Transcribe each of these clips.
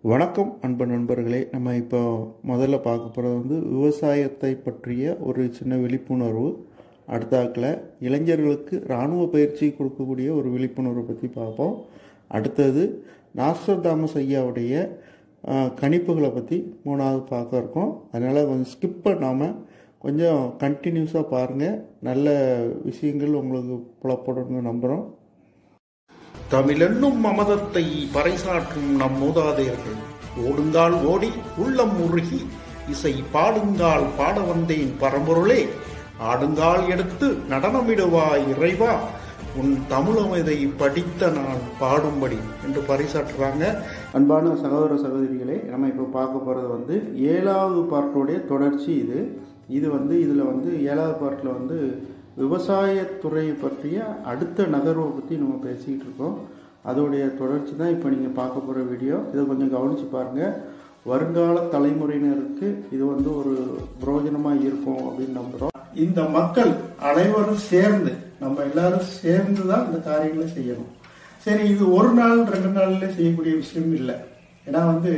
வணக்கம் அன்பு நண்பர்களே. நம்ம இப்போ முதல்ல பார்க்க போகிறது விவசாயத்தை பற்றிய ஒரு சின்ன விழிப்புணர்வு. அடுத்தாக்கில் இளைஞர்களுக்கு இராணுவ பயிற்சி கொடுக்கக்கூடிய ஒரு விழிப்புணர்வை பற்றி பார்ப்போம். அடுத்தது நாஸ்ட்ரடாமஸ் ஐயாவுடைய கணிப்புகளை பற்றி மூணாவது பார்க்க இருக்கோம். அதனால் கொஞ்சம் ஸ்கிப் பண்ணாமல் கொஞ்சம் கண்டினியூஸாக பாருங்கள். நல்ல விஷயங்கள் உங்களுக்கு புலப்படணும்னு நம்புகிறோம். தமிழென்னும் மமதத்தை பறைசாற்றும் நம் மூதாதையர்கள் ஓடுங்கால் ஓடி உள்ளம் உருகி இசை பாடுங்கால் பாட வந்தேன் பரம்பொருளே, ஆடுங்கால் எடுத்து நடனமிடுவாய் இறைவா, உன் தமிழமைதை படித்த நான் பாடும்படி என்று பறைசாற்றுறாங்க. அன்பான சகோதர சகோதரிகளே, நம்ம இப்போ பார்க்க போகிறது 7வது பார்ட்டோடைய தொடர்ச்சி. இதில் 7வது பார்ட்டில் விவசாயத்துறையை பற்றிய அடுத்த நகர்வை பற்றி நம்ம பேசிக்கிட்டு இருக்கோம். அதோடைய தொடர்ச்சி தான் இப்போ நீங்கள் பார்க்க போகிற வீடியோ. இதை கொஞ்சம் கவனித்து பாருங்கள். வருங்கால தலைமுறையினருக்கு இது ஒரு பிரயோஜனமாக இருக்கும் அப்படின்னு நம்புகிறோம். இந்த மக்கள் அனைவரும் சேர்ந்து, நம்ம எல்லாரும் சேர்ந்து தான் இந்த காரியங்களை செய்யணும். சரி, இது ஒரு நாள் 2 நாள்ல செய்யக்கூடிய விஷயம் இல்லை. ஏன்னா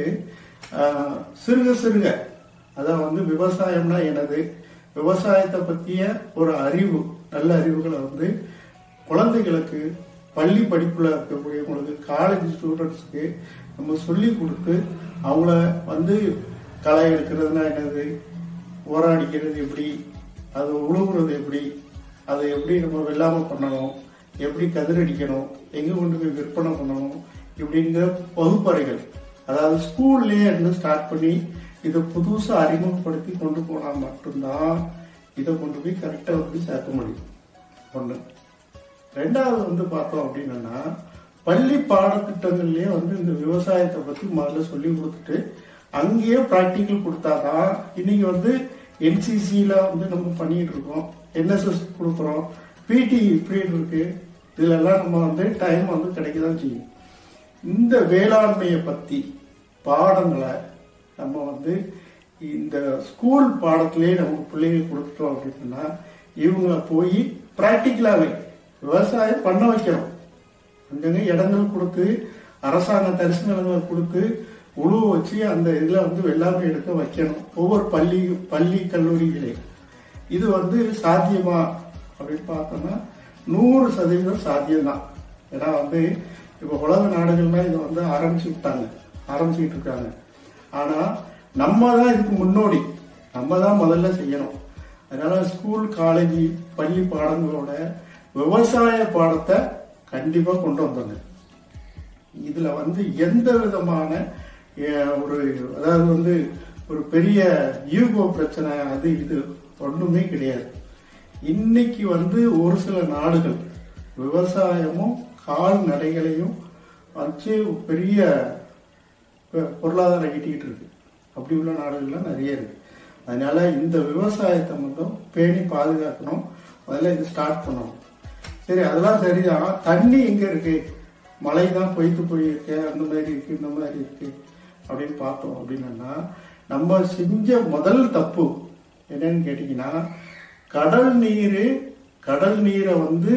சிறுக சிறுக, அதான் விவசாயம்னா எனது விவசாயத்தை பற்றிய ஒரு அறிவு, நல்ல அறிவுகளை குழந்தைகளுக்கு, பள்ளி படிப்புல இருக்கக்கூடியவங்களுக்கு, காலேஜ் ஸ்டூடெண்ட்ஸுக்கு நம்ம சொல்லி கொடுத்து அவங்கள களை எடுக்கிறதுனா என்னது, உரம் அடிக்கிறது எப்படி, அது உழுவுறது எப்படி, அதை எப்படி நம்ம வெள்ளாமை பண்ணணும், எப்படி கதிரடிக்கணும், எங்க கொண்டு போய் விற்பனை பண்ணணும், இப்படிங்கிற வகுப்பறைகள், அதாவது ஸ்கூல்லேயே ஸ்டார்ட் பண்ணி இதை புதுசா அறிமுகப்படுத்தி கொண்டு போனா மட்டும்தான் இதை கொண்டு போய் கரெக்டா சேர்க்க முடியும். ஒண்ணு. ரெண்டாவது பார்த்தோம் அப்படின்னா, பள்ளி பாடத்திட்டங்கள்லயே இந்த விவசாயத்தை பத்தி முதல்ல சொல்லி கொடுத்துட்டு அங்கேயே பிராக்டிக்கல் கொடுத்தாதான். இன்னைக்கு என்சிசில நம்ம பண்ணிட்டு இருக்கோம், என்எஸ்எஸ் கொடுக்குறோம், பிடி பீரியட் இருக்கு, இதுல எல்லாம் நம்ம டைம் கிடைக்கதான் செய்யும். இந்த வேளாண்மையை பத்தி பாடங்களை நம்ம இந்த ஸ்கூல் பாடத்திலேயே நம்ம பிள்ளைங்க கொடுத்துட்டோம் அப்படின்னா இவங்களை போய் பிராக்டிக்கலாவே விவசாயம் பண்ண வைக்கிறோம். அங்கங்க இடங்கள் கொடுத்து, அரசாங்க தரிசு நிலங்களை கொடுத்து உழுவ வச்சு அந்த இதுல வெள்ளாமை எடுக்க வைக்கணும் ஒவ்வொரு பள்ளி கல்லூரிகளே. இது சாத்தியமா அப்படின்னு பார்த்தோம்னா 100% சாத்தியம்தான். ஏன்னா இப்ப உலக நாடுகள்லாம் இதை ஆரம்பிச்சுட்டு இருக்காங்க. ஆனா நம்ம தான் இதுக்கு முன்னோடி, நம்ம தான் முதல்ல செய்யணும். அதனால ஸ்கூல், காலேஜ், பள்ளி பாடங்களோட விவசாய பாடத்தை கண்டிப்பா கொண்டு வந்தாங்க. இதுல எந்த விதமான அதாவது ஒரு பெரிய ஈகோ பிரச்சனை அது இது ஒண்ணுமே கிடையாது. இன்னைக்கு ஒரு சில நாடுகள் விவசாயமும் கால்நடைகளையும் வச்சு பெரிய பொருளாதாரம் ஈட்டிக்கிட்டு இருக்கு. அப்படி உள்ள நாடுகள்லாம் நிறைய இருக்கு. அதனால இந்த விவசாயத்தை பேணி பாதுகாக்கணும். முதல்ல இது ஸ்டார்ட் பண்ணணும். சரி, அதெல்லாம் சரிதான். தண்ணி எங்க இருக்கு, மழை தான் பொய்த்து போயிருக்கு, அந்த மாதிரி இருக்கு, இந்த மாதிரி இருக்கு அப்படின்னு பார்த்தோம் அப்படின்னா, நம்ம செஞ்ச முதல் தப்பு என்னன்னு கேட்டீங்கன்னா, கடல் நீரை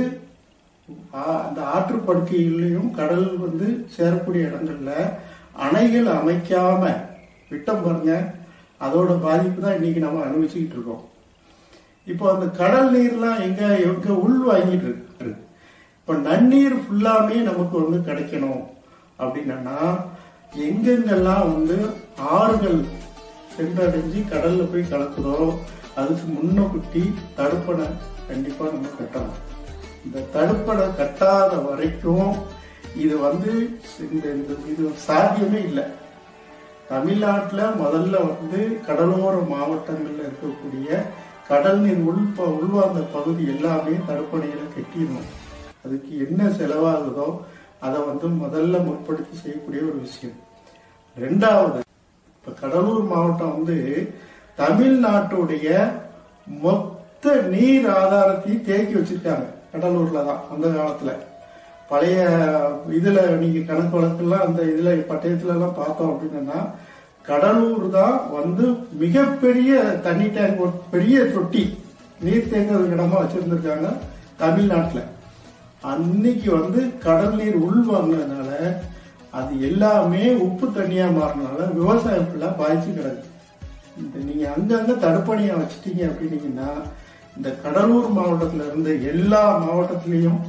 அந்த ஆற்றுப்படுக்கையிலையும் கடல் சேரக்கூடிய இடங்கள்ல அணைகள் அமைக்காம விட்டம் பாருங்க. அதோட பாதிப்பு தான் இன்னைக்கு நம்ம அனுபவிச்சுக்கிட்டு இருக்கோம். இப்போ அந்த கடல் நீர்லாம் எங்க உள் வாங்கிட்டு இருக்கு. இப்ப நன்னீர் ஃபுல்லாமே நமக்கு கிடைக்கணும் அப்படின்னா எங்கெங்கெல்லாம் ஆறுகள் சென்றடைஞ்சு கடல்ல போய் கலக்குதோ அதுக்கு முன்னகுட்டி தடுப்பணை கண்டிப்பா நம்ம கட்டணும். இந்த தடுப்பணை கட்டாத வரைக்கும் இது இது சாத்தியமே இல்லை. தமிழ்நாட்டில் முதல்ல கடலோர மாவட்டங்கள்ல இருக்கக்கூடிய கடல் நீர் உள்வார்ந்த பகுதி எல்லாமே தடுப்பணைகளை கட்டிடணும். அதுக்கு என்ன செலவாகுதோ அதை முதல்ல முற்படுத்தி செய்யக்கூடிய ஒரு விஷயம். ரெண்டாவது, இப்ப கடலூர் மாவட்டம் தமிழ்நாட்டுடைய மொத்த நீர் ஆதாரத்தையும் தேக்கி வச்சிருக்காங்க. கடலூர்ல தான் அந்த காலத்துல பழைய இதுல நீங்க கணக்கு வழக்கெல்லாம் அந்த இதுல பட்டயத்துல எல்லாம் பார்த்தோம் அப்படின்னா கடலூர் தான் மிகப்பெரிய தண்ணி டேங்க், பெரிய தொட்டி, நீர் தேங்கிறது இடமா வச்சிருந்திருக்காங்க தமிழ்நாட்டுல. அன்னைக்கு கடல் நீர் உள்வாங்கினதுனால அது எல்லாமே உப்பு தண்ணியா மாறினால விவசாயம் ஃபுல்லா பாதிச்சு கிடக்கு. நீங்க அங்கங்க தடுப்பணையா வச்சுட்டீங்க அப்படின்னீங்கன்னா இந்த கடலூர் மாவட்டத்துல இருந்து எல்லா மாவட்டத்திலையும்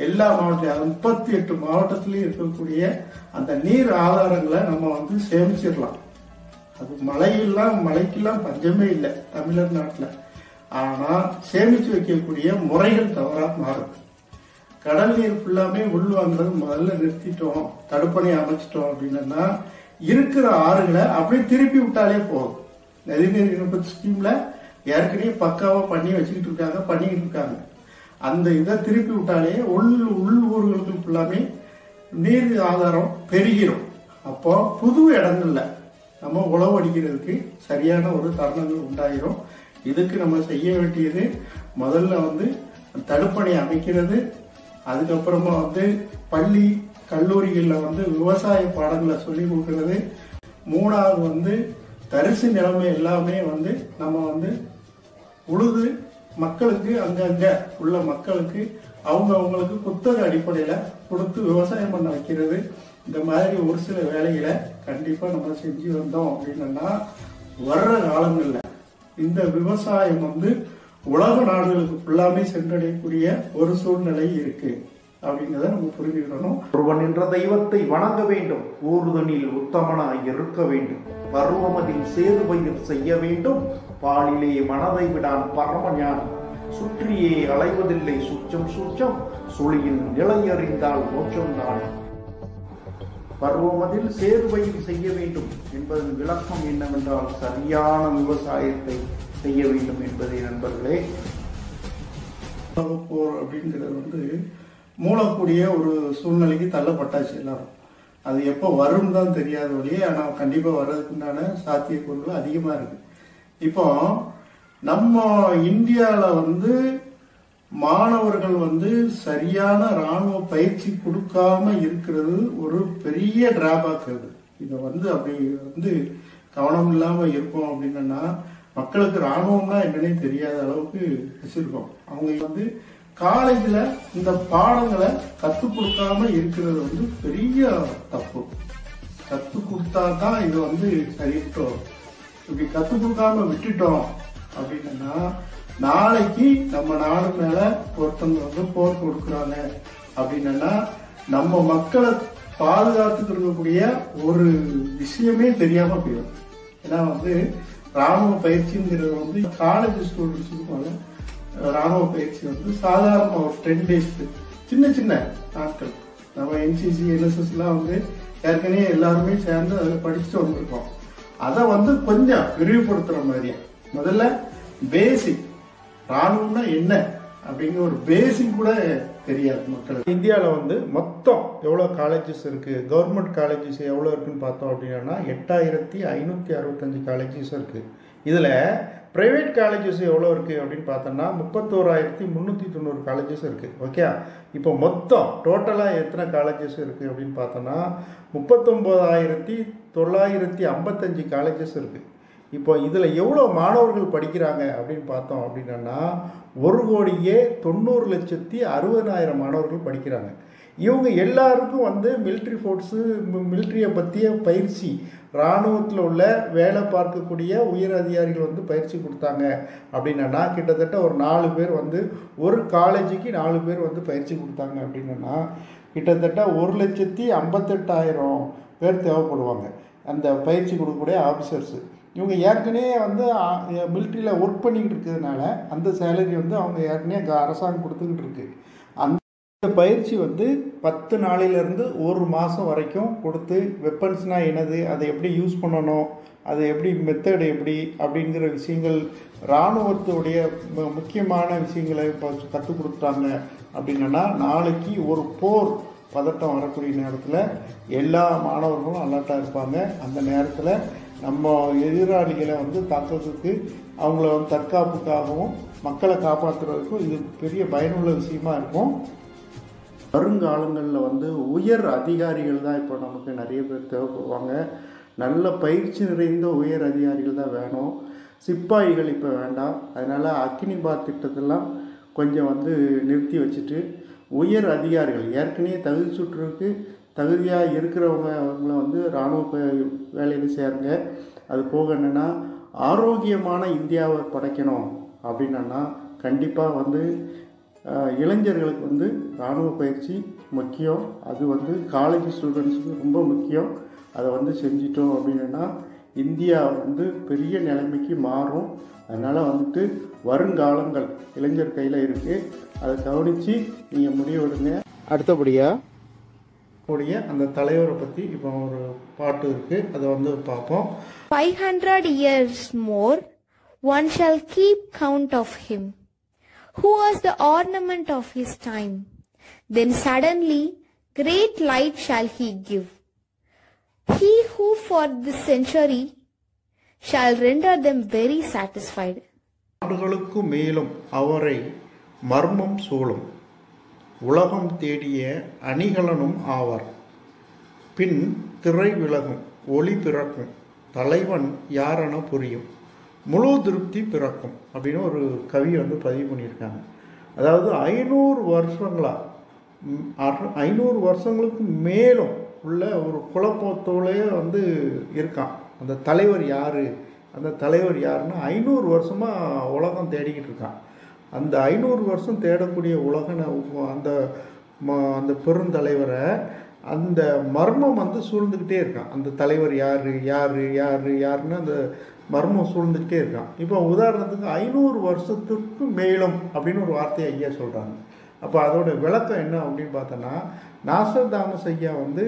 38 மாவட்டத்திலையும் இருக்கக்கூடிய அந்த நீர் ஆதாரங்களை நம்ம வந்து சேமிச்சிடலாம். அது மழைக்கெல்லாம் பஞ்சமே இல்லை தமிழர் நாட்டுல. ஆனா சேமிச்சு வைக்கக்கூடிய முறைகள் தவறா மாறுது. கடல் நீர் ஃபுல்லாமே உள்வாங்கிறது முதல்ல நிறுத்திட்டோம், தடுப்பணை அமைச்சிட்டோம் அப்படின்னா இருக்கிற ஆறுகளை அப்படியே திருப்பி விட்டாலே போதும். நதிநீர் இணைப்பு ஸ்கீம்ல ஏற்கனவே பக்காவா பண்ணிக்கிட்டு இருக்காங்க. அந்த இதை திருப்பி விட்டாலே உள் ஊர்களுக்கு ஃபுல்லாமே நீர் ஆதாரம் பெருகிரும். அப்போ புது இடங்கள்ல நம்ம உழவு அடிக்கிறதுக்கு சரியான ஒரு தருணங்கள் உண்டாயிரும். இதுக்கு நம்ம செய்ய வேண்டியது முதல்ல வந்து தடுப்பணை அமைக்கிறது, அதுக்கப்புறமா வந்து பள்ளி கல்லூரிகள்ல வந்து விவசாய பாடங்களை சொல்லி கொடுக்கறது, மூணாவது வந்து தரிசு நிலைமை எல்லாமே வந்து நம்ம வந்து உழுது மக்களுக்கு அங்கங்க உள்ள மக்களுக்கு அவங்களுக்கு புத்தக அடிப்படையில கொடுத்து விவசாயம் பண்ண வைக்கிறது. இந்த மாதிரி ஒரு சில வேலைகளை கண்டிப்பா நம்ம செஞ்சு வந்தோம் அப்படின்னா வர்ற காலங்கள்ல இந்த விவசாயம் வந்து உலக நாடுகளுக்கு ஃபுல்லாமே சென்றடையக்கூடிய ஒரு சூழ்நிலை இருக்கு அப்படிங்கிறத நம்ம புரிஞ்சுக்கணும். ஒருவன் என்ற தெய்வத்தை வணங்க வேண்டும், ஊர்தனில் உத்தமனாய் இருக்க வேண்டும், பருவமதில் சேதுபயிர் செய்ய வேண்டும், பாலிலே மனதை விடான் பரமஞானம், சுற்றியே அலைவதில்லை சுச்சம் சுழியின் நிலையறிந்தால் மோட்சம்தான். பருவமதில் சேதுபயிர் செய்ய வேண்டும் என்பதன் விளக்கம் என்னவென்றால் சரியான விவசாயத்தை செய்ய வேண்டும் என்பதை நண்பர்களே. போர் அப்படிங்கிறது வந்து மூலக்கூடிய ஒரு சூழ்நிலைக்கு தள்ளப்பட்டாச்சு எல்லாரும். அது எப்போ வரும் தான் தெரியாத வழியே, ஆனால் கண்டிப்பா வர்றதுக்குண்டான சாத்தியக்கூறுகள் அதிகமா இருக்கு. இப்போ நம்ம இந்தியாவில் வந்து மாணவர்கள் வந்து சரியான ராணுவ பயிற்சி கொடுக்காம இருக்கிறது ஒரு பெரிய டிராபேக். இதை வந்து அப்படி வந்து கவனம் இல்லாம இருக்கும் அப்படின்னா மக்களுக்கு ராணுவம்னா என்னன்னே தெரியாத அளவுக்கு வச்சிருக்கோம். அவங்க வந்து காலேஜ்ல இந்த பாடங்களை கத்துக் கொடுக்காம இருக்கிறது வந்து பெரிய தப்பு. கத்துக் கொடுத்தா தான் இது வந்து சரிட்டோம். இப்படி கத்துக் கொடுக்காம விட்டுட்டோம் அப்படின்னா நாளைக்கு நம்ம நாடு மேல ஒருத்தவங்க வந்து போர் கொடுக்குறாங்க அப்படின்னா நம்ம மக்களை பாதுகாத்துட்டு இருக்கக்கூடிய ஒரு விஷயமே தெரியாம போயிடும். ஏன்னா வந்து ராணுவ பயிற்சிங்கிறது வந்து காலேஜ் ஸ்டூடெண்ட்ஸுக்கு ராணுவ பயிற்சி வந்து சாதாரண ஒரு 10 days சின்ன நாட்கள். நம்ம என்சிசி என்எஸ்எஸ் எல்லாம் வந்து ஏற்கனவே எல்லாருமே சேர்ந்து அதில் படிச்சுட்டு வந்திருக்கோம். அதை வந்து கொஞ்சம் விரிவுபடுத்துற மாதிரியா முதல்ல பேசிக் ராணுவம்னா என்ன அப்படிங்கிற ஒரு பேசிக் கூட தெரியாது மக்களுக்கு. இந்தியாவில் வந்து மொத்தம் எவ்வளோ காலேஜஸ் இருக்குது, கவர்மெண்ட் காலேஜஸ் எவ்வளோ இருக்குன்னு பார்த்தோம் அப்படின்னா 8565 காலேஜஸ் இருக்குது. இதில் ப்ரைவேட் காலேஜஸ் எவ்வளோ இருக்குது அப்படின்னு பார்த்தோம்னா 31390 காலேஜஸ் இருக்குது. ஓகே, இப்போ மொத்தம் டோட்டலாக எத்தனை காலேஜஸ் இருக்குது அப்படின்னு பார்த்தோம்னா 39955 காலேஜஸ் இருக்குது. இப்போ இதில் எவ்வளோ மாணவர்கள் படிக்கிறாங்க அப்படின்னு பார்த்தோம் அப்படின்னா 1,90,60,60,000 மாணவர்கள் படிக்கிறாங்க. இவங்க எல்லாருக்கும் வந்து மிலிட்ரி ஃபோர்ஸு, மிலிட்ரியை பற்றிய பயிற்சி, இராணுவத்தில் உள்ள வேலை பார்க்கக்கூடிய உயர் அதிகாரிகள் வந்து பயிற்சி கொடுத்தாங்க அப்படின்னா கிட்டத்தட்ட ஒரு 4 பேர் வந்து ஒரு காலேஜுக்கு 4 பேர் வந்து பயிற்சி கொடுத்தாங்க அப்படின்னா கிட்டத்தட்ட 1,58,000 பேர் தேவைப்படுவாங்க அந்த பயிற்சி கொடுக்கக்கூடிய ஆஃபீஸர்ஸு. இவங்க ஏற்கனவே வந்து மிலிட்ரியில் ஒர்க் பண்ணிக்கிட்டு இருக்கிறதுனால அந்த சேலரி வந்து அவங்க ஏற்கனவே அரசாங்கம் கொடுத்துக்கிட்டு இருக்கு. அந்த பயிற்சி வந்து 10 நாளிலிருந்து 1 மாதம் வரைக்கும் கொடுத்து வெப்பன்ஸ்னால் என்னது, அதை எப்படி யூஸ் பண்ணணும், அதை எப்படி மெத்தடு எப்படி அப்படிங்கிற விஷயங்கள் இராணுவத்துடைய முக்கியமான விஷயங்களை இப்போ கற்றுக் கொடுத்துட்டாங்க அப்படின்னா நாளைக்கு ஒரு போர் பதட்டம் வரக்கூடிய நேரத்தில் எல்லா மாணவர்களும் அலர்ட்டாக இருப்பாங்க. அந்த நேரத்தில் நம்ம எதிராளிகளை வந்து தாக்குறதுக்கு, அவங்கள வந்து தற்காப்புக்காகவும் மக்களை காப்பாற்றுறதுக்கும் இது பெரிய பயனுள்ள விஷயமா இருக்கும். வருங்காலங்களில் வந்து உயர் அதிகாரிகள் தான் இப்போ நமக்கு நிறைய பேர் தேவைப்படுவாங்க. நல்ல பயிற்சி நிறைந்த உயர் அதிகாரிகள் தான் வேணும். சிப்பாய்கள் இப்போ வேண்டாம். அதனால் அக்னிபாத் திட்டத்தெல்லாம் கொஞ்சம் வந்து நிறுத்தி வச்சுட்டு உயர் அதிகாரிகள், ஏற்கனவே தகுதி சுற்றுக்கு தகுதியாக இருக்கிறவங்க அவங்கள வந்து இராணுவ வேலையில் சேருங்க. அது போக என்னென்னா ஆரோக்கியமான இந்தியாவை படைக்கணும் அப்படின்னா கண்டிப்பாக வந்து இளைஞர்களுக்கு வந்து இராணுவ பயிற்சி முக்கியம். அது வந்து காலேஜ் ஸ்டூடெண்ட்ஸுக்கு ரொம்ப முக்கியம். அதை வந்து செஞ்சிட்டோம் அப்படின்னா இந்தியா வந்து பெரிய நிலைமைக்கு மாறும். அதனால் வந்துட்டு வருங்காலங்கள் இளைஞர் கையில் இருக்குது. அதை கவனித்து நீங்கள் முடிவெடுங்க. அடுத்தபடியாக கூடிய அந்த தலைவரை பற்றி இப்போ ஒரு பாட்டு இருக்குது, அதை வந்து பார்ப்போம். 500 years more one shall keep count of him who was the ornament of his time. Then suddenly great light shall he give. He who for this century shall render them very satisfied. ஆண்டுகளுக்கு மேலும் அவரை மர்மம் சூழும் உலகம் தேடிய அணிகலனும் ஆவார். பின் திரை விலகும் ஒளி பிறக்கும் தலைவன் யாரென புரியும் முழு திருப்தி பிறக்கும் அப்படின்னு ஒரு கவி வந்து பதிவு பண்ணியிருக்காங்க. அதாவது 500 வருஷங்களா 500 வருஷங்களுக்கு மேலும் உள்ள ஒரு குழப்பத்தோடே வந்து இருக்கான். அந்த தலைவர் யார், அந்த தலைவர் யாருன்னா 500 வருஷமாக உலகம் தேடிக்கிட்டு இருக்கான். அந்த 500 வருஷம் தேடக்கூடிய அந்த பெருந்தலைவரை அந்த மர்மம் வந்து சூழ்ந்துக்கிட்டே இருக்கான். அந்த தலைவர் யார் யார் யார் யாருன்னு அந்த மர்மம் சூழ்ந்துக்கிட்டே இருக்கான். இப்போ உதாரணத்துக்கு 500 வருஷத்துக்கு மேலும் அப்படின்னு ஒரு வார்த்தையை ஐயா சொல்கிறாங்க. அப்போ அதோட விளக்கம் என்ன அப்படின்னு பார்த்தோன்னா, நாஸ்ட்ரடாமஸ் ஐயா வந்து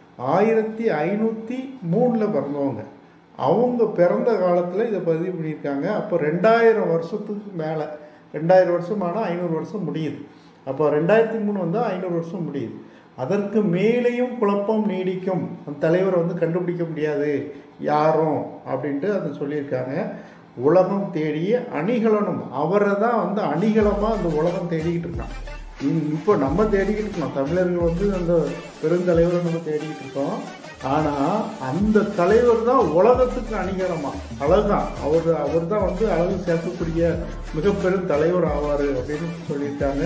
1503 பிறந்தவங்க. அவங்க பிறந்த காலத்தில் இதை பதிவு பண்ணியிருக்காங்க. அப்போ 2000 வருஷத்துக்கு மேலே 2000 வருஷமானால் 500 வருஷம் முடியுது. அப்போ 2003 வந்தால் 500 வருஷம் முடியுது. அதற்கு மேலேயும் குழப்பம் நீடிக்கும், அந்த தலைவரை வந்து கண்டுபிடிக்க முடியாது யாரும் அப்படின்ட்டு அதை சொல்லியிருக்காங்க. உலகம் தேடிய அணிகலனும் அவரை தான் வந்து அணிகலமாக அந்த உலகம் தேடிக்கிட்டு இருக்கான். இப்போ நம்ம தேடிக்கிட்டு இருக்கோம், தமிழர்கள் வந்து அந்த பெருந்தலைவரை நம்ம தேடிக்கிட்டு இருக்கோம். ஆனால் அந்த தலைவர் தான் உலகத்துக்கு அணிகலமாக அழகான். அவர் தான் வந்து அழகு சேர்க்கக்கூடிய மிக பெரும் தலைவர் ஆவார் அப்படின்னு சொல்லியிருக்காங்க.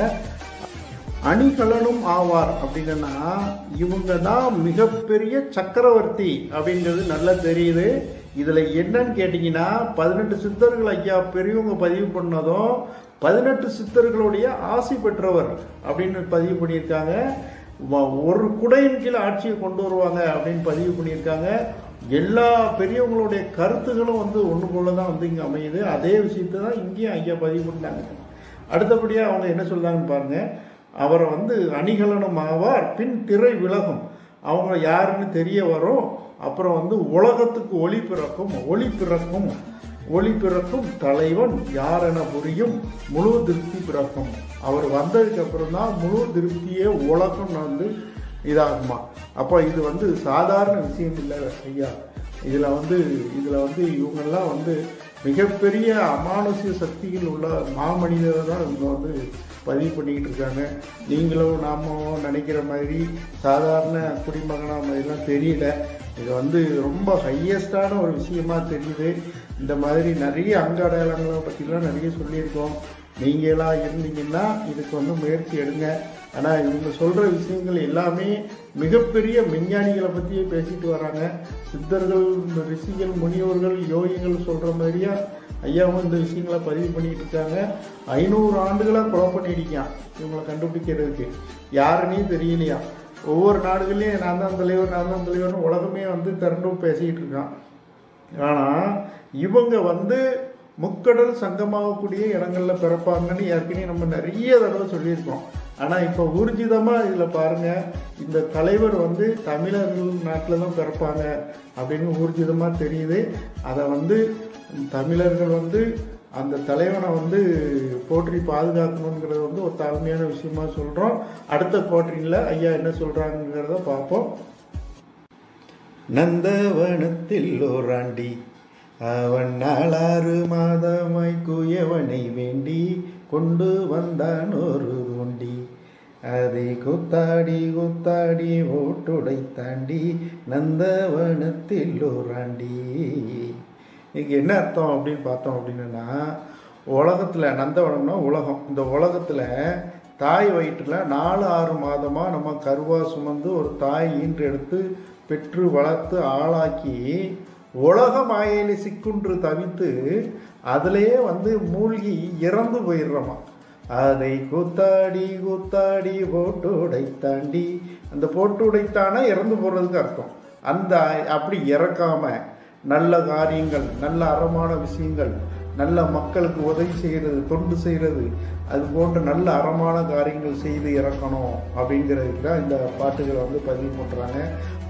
அணிகலனும் ஆவார் அப்படின்னா இவங்க தான் மிகப்பெரிய சக்கரவர்த்தி அப்படிங்கிறது நல்லா தெரியுது. இதில் என்னன்னு கேட்டிங்கன்னா 18 சித்தர்கள் ஐயா பெரியவங்க பதிவு பண்ணதும் 18 சித்தர்களுடைய ஆசி பெற்றவர் அப்படின்னு பதிவு பண்ணியிருக்காங்க. ஒரு குடையின் கீழே ஆட்சியை கொண்டு வருவாங்க அப்படின்னு பதிவு பண்ணியிருக்காங்க. எல்லா பெரியவங்களுடைய கருத்துகளும் வந்து ஒன்று போல தான் வந்து இங்கே அமையுது. அதே விஷயத்தை தான் இங்கேயும் ஐயா பதிவு பண்ணாங்க. அடுத்தபடியாக அவங்க என்ன சொல்கிறாங்கன்னு பாருங்கள். அவரை வந்து அணிகலனும் ஆவார், பின் திரை விலகும், அவங்க யாருன்னு தெரிய வரும். அப்புறம் வந்து உலகத்துக்கு ஒளி பிறக்கும், ஒளி பிறக்கும் தலைவன் யாரென புரியும், முழு திருப்தி பிறக்கும். அவர் வந்ததுக்கு அப்புறம் தான் முழு திருப்தியே உலகம் வந்து இதாகுமா. அப்போ இது வந்து சாதாரண விஷயம் இல்லை ஐயா. இதில் வந்து இவங்கெல்லாம் வந்து மிகப்பெரிய அமானுஷ்ய சக்திகள் உள்ள மாமனிதரை தான் இவங்க வந்து பதிவு பண்ணிக்கிட்டு இருக்காங்க. நீங்களும் நாமும் நினைக்கிற மாதிரி சாதாரண குடிமகனாக மாதிரிலாம் தெரியல. இது வந்து ரொம்ப ஹையஸ்டான ஒரு விஷயமா தெரியுது. இந்த மாதிரி நிறைய அங்க அடையாளங்களை பற்றிலாம் நிறைய சொல்லியிருக்கோம். நீங்களாம் இருந்தீங்கன்னா இதுக்கு வந்து முயற்சி எடுங்க. ஆனால் இவங்க சொல்கிற விஷயங்கள் எல்லாமே மிகப்பெரிய விஞ்ஞானிகளை பற்றியே பேசிட்டு வராங்க. சித்தர்கள், ரிஷிகள், முனிவர்கள், யோகிகள் சொல்கிற மாதிரியா ஐயாவும் இந்த விஷயங்களை பதிவு பண்ணிட்டு இருக்காங்க. 500 ஆண்டுகளாக குழப்பம் நீடிக்கான் இவங்களை கண்டுபிடிக்கிறதுக்கு. யாருன்னே தெரியலையா. ஒவ்வொரு நாடுகள்லையும் நான் தான் தலைவர்னு உலகமே வந்து திரண்டும் பேசிக்கிட்டு இருக்கான். ஆனால் இவங்க வந்து முக்கடல் சங்கமாகக்கூடிய இடங்களில் பிறப்பாங்கன்னு ஏற்கனவே நம்ம நிறைய தடவை சொல்லியிருக்கோம். ஆனால் இப்போ ஊர்ஜிதமாக இதில் பாருங்கள், இந்த தலைவர் வந்து தமிழர்கள் நாட்டில் தான் பிறப்பாங்க அப்படின்னு ஊர்ஜிதமாக தெரியுது. அதை வந்து தமிழர்கள் வந்து அந்த தலைவனை வந்து போற்றி பாதுகாக்கணுங்கிறது வந்து ஒரு தாழ்மையான விஷயமா சொல்கிறோம். அடுத்த கோட்டரியில் ஐயா என்ன சொல்கிறாங்கிறத பார்ப்போம். நந்தவனத்தில் ஓராண்டி அவன் 4 மாதமாய் குயவனை வேண்டி கொண்டு வந்தான் ஒரு ஒண்டி. அதை குத்தாடி ஓட்டுடை தாண்டி நந்தவனத்தில் ஓராண்டி. இதுக்கு என்ன அர்த்தம் அப்படின்னு பார்த்தோம் அப்படின்னா, உலகத்தில் நந்தவனம்னா உலகம், இந்த உலகத்தில் தாய் வயிற்றில் 4-6 மாதமாக நம்ம கருவா சுமந்து ஒரு தாய் ஈன்று எடுத்து பெற்று வளர்த்து ஆளாக்கி உலக மாயையில் சிக்குன்று தவித்து அதிலேயே மூழ்கி இறந்து போயிடுறோமா. அதை கூத்தாடி கூத்தாடி போட்டு உடைத்தாண்டி, அந்த போட்டு உடைத்தானே இறந்து போகிறதுக்கு அர்த்தம். அந்த அப்படி இறக்காம நல்ல காரியங்கள், நல்ல அறமான விஷயங்கள், நல்ல மக்களுக்கு உதவி செய்கிறது, தொண்டு செய்கிறது, அது போன்ற நல்ல அறமான காரியங்கள் செய்து இறக்கணும் அப்படிங்கிறதுக்கு தான் இந்த பாட்டுகளை பதிவு பண்ணுறாங்க.